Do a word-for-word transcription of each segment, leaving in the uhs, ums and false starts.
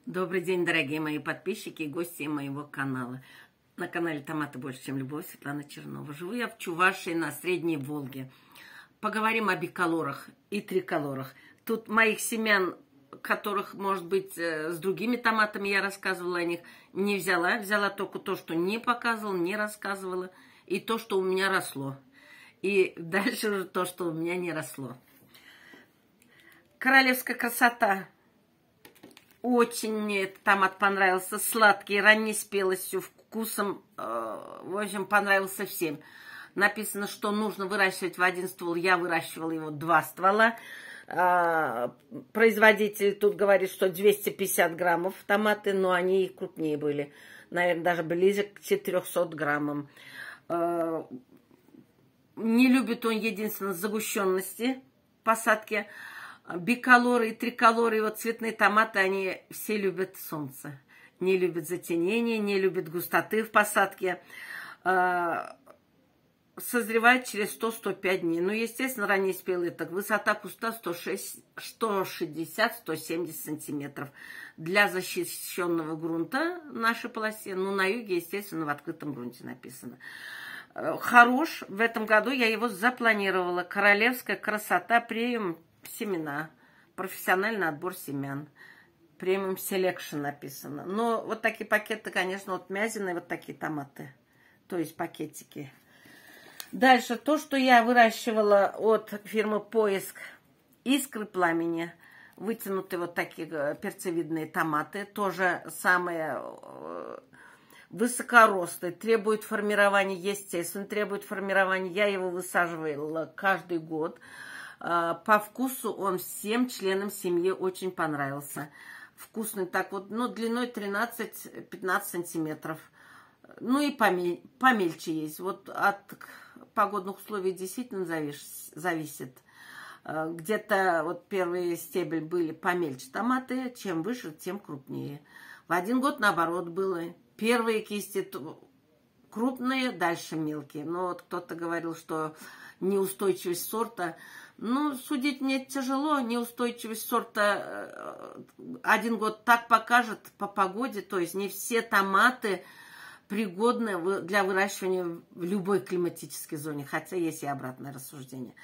Добрый день, дорогие мои подписчики и гости моего канала. На канале «Томаты больше, чем любовь», Светлана Чернова. Живу я в Чувашии на Средней Волге. Поговорим о биколорах и триколорах. Тут моих семян, которых, может быть, с другими томатами я рассказывала о них, не взяла. Взяла только то, что не показывала, не рассказывала, и то, что у меня росло. И дальше уже то, что у меня не росло. Королевская красота. Очень мне этот томат понравился. Сладкий, ранней спелостью, вкусом. Э, в общем, понравился всем. Написано, что нужно выращивать в один ствол. Я выращивала его два ствола. Э, производитель тут говорит, что двести пятьдесят граммов томаты, но они и крупнее были. Наверное, даже ближе к четырёмстам граммам. Э, не любит он, единственно, загущенности посадки. Биколоры и триколоры, и вот цветные томаты, они все любят солнце. Не любят затенение, не любят густоты в посадке. Созревает через сто — сто пять дней. Ну, естественно, ранее спелые, так высота куста сто шестьдесят — сто семьдесят сантиметров. Для защищенного грунта в нашей полосе, ну, на юге, естественно, в открытом грунте написано. Хорош. В этом году я его запланировала. Королевская красота, премиум семена. Профессиональный отбор семян. Премиум селекшн написано. Но вот такие пакеты, конечно, вот мязиные, вот такие томаты. То есть пакетики. Дальше то, что я выращивала от фирмы Поиск. Искры пламени. Вытянутые вот такие перцевидные томаты. Тоже самые высокорослый, требует формирования, естественно, требует формирования. Я его высаживала каждый год. По вкусу он всем членам семьи очень понравился. Вкусный так вот, ну, длиной тринадцать — пятнадцать сантиметров. Ну и помель, помельче есть. Вот от погодных условий действительно зависит. Где-то вот первые стебель были помельче томаты, чем выше, тем крупнее. В один год наоборот было. Первые кисти крупные, дальше мелкие. Но вот кто-то говорил, что неустойчивость сорта. Ну, судить мне тяжело. Неустойчивость сорта один год так покажет по погоде. То есть не все томаты пригодны для выращивания в любой климатической зоне. Хотя есть и обратное рассуждение.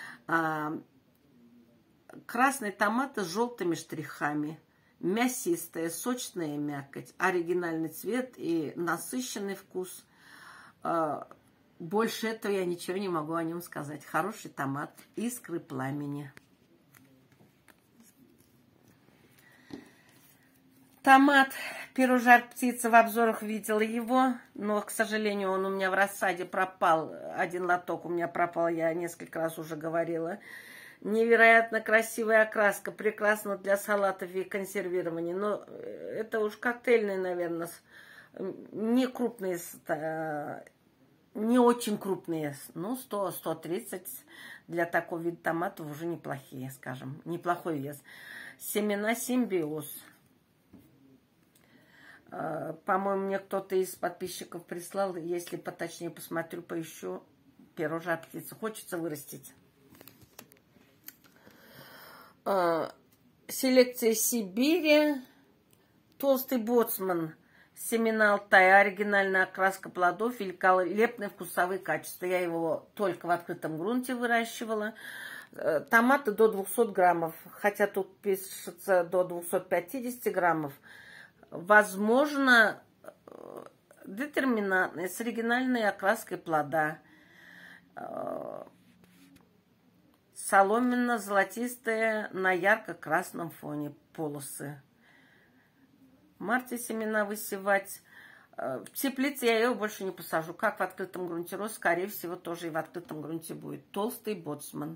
Красные томаты с желтыми штрихами. Мясистая, сочная мякоть, оригинальный цвет и насыщенный вкус. Больше этого я ничего не могу о нем сказать. Хороший томат, искры пламени. Томат, перо жар птица, в обзорах видела его, но, к сожалению, он у меня в рассаде пропал. Один лоток у меня пропал, я несколько раз уже говорила. Невероятно красивая окраска, прекрасно для салатов и консервирования. Но это уж коктейльные, наверное, не крупные, не очень крупные. Ну, сто — сто тридцать для такого вида томатов уже неплохие, скажем, неплохой вес. Семена симбиоз. По-моему, мне кто-то из подписчиков прислал, если поточнее посмотрю, поищу перо жар птицы. Хочется вырастить. Селекция Сибири, толстый боцман, семена Алтая, оригинальная окраска плодов, великолепные вкусовые качества. Я его только в открытом грунте выращивала. Томаты до двухсот граммов, хотя тут пишется до двухсот пятидесяти граммов. Возможно, детерминантные, с оригинальной окраской плода. Соломенно-золотистые на ярко-красном фоне полосы. В марте семена высевать. В теплице я его больше не посажу. Как в открытом грунте рос, скорее всего, тоже и в открытом грунте будет. Толстый боцман.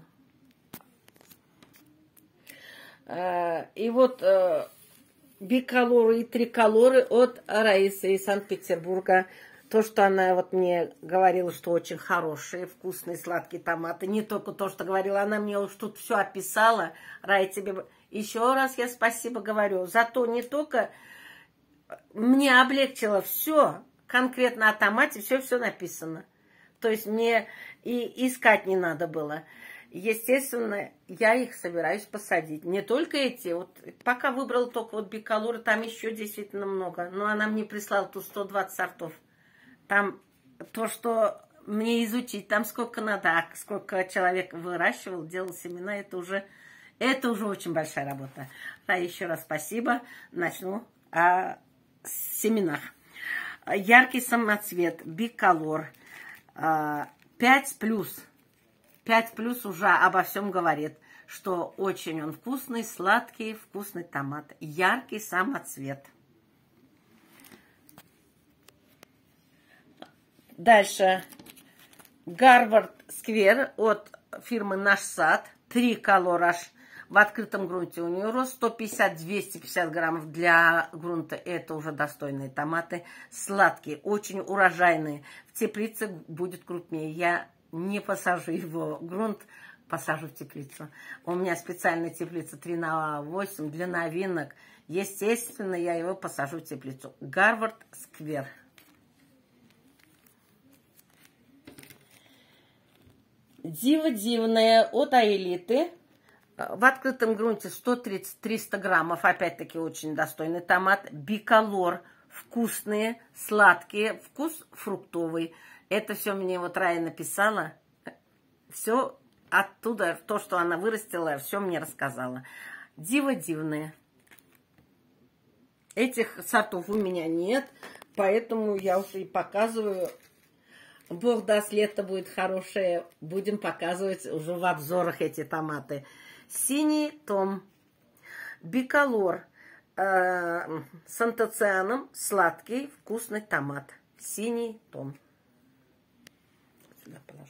И вот биколоры и триколоры от Раисы из Санкт-Петербурга. То, что она вот мне говорила, что очень хорошие, вкусные, сладкие томаты. Не только то, что говорила, она мне уж тут все описала. Рая, тебе еще раз я спасибо говорю. Зато не только мне облегчило все, конкретно о томате, все-все написано. То есть мне и искать не надо было. Естественно, я их собираюсь посадить. Не только эти. Вот пока выбрала только вот биколоры, там еще действительно много. Но она мне прислала тут сто двадцать сортов. Там то, что мне изучить, там сколько надо, а сколько человек выращивал, делал семена, это уже, это уже очень большая работа. А еще раз спасибо. Начну о семенах. Яркий самоцвет, биколор, пять плюс. пять плюс уже обо всем говорит, что очень он вкусный, сладкий, вкусный томат. Яркий самоцвет. Дальше. Гарвард Сквер от фирмы Наш Сад. Три колора аж в открытом грунте у нее рост. сто пятьдесят — двести пятьдесят граммов для грунта. Это уже достойные томаты. Сладкие, очень урожайные. В теплице будет крупнее. Я не посажу его в грунт, посажу в теплицу. У меня специальная теплица три на восемь для новинок. Естественно, я его посажу в теплицу. Гарвард Сквер. Диво дивное от Аэлиты. В открытом грунте сто тридцать — триста граммов. Опять-таки очень достойный томат. Биколор. Вкусные, сладкие. Вкус фруктовый. Это все мне вот Рая написала. Все оттуда, то, что она вырастила, все мне рассказала. Диво дивные. Этих сортов у меня нет, поэтому я уже и показываю. Бог даст, лето будет хорошее. Будем показывать уже в обзорах эти томаты. Синий том. Биколор. Э, с антоцианом. Сладкий, вкусный томат. Синий том. Сюда положу.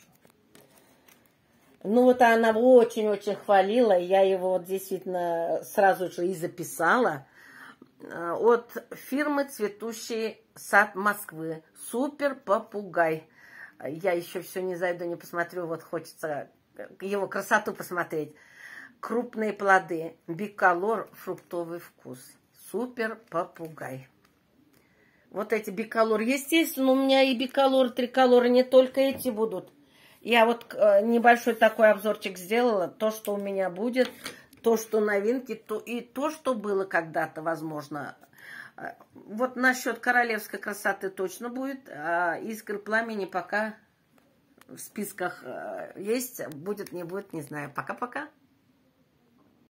Ну вот она очень-очень хвалила. Я его вот действительно сразу же и записала. От фирмы «Цветущий сад Москвы». Супер попугай. Я еще все не зайду, не посмотрю. Вот хочется его красоту посмотреть. Крупные плоды. Биколор, фруктовый вкус. Супер попугай. Вот эти биколор. Естественно, у меня и биколор, триколоры не только эти будут. Я вот небольшой такой обзорчик сделала. То, что у меня будет, то, что новинки, то и то, что было когда-то, возможно. Вот насчет королевской красоты точно будет. А искры пламени пока в списках есть. Будет, не будет, не знаю. Пока-пока.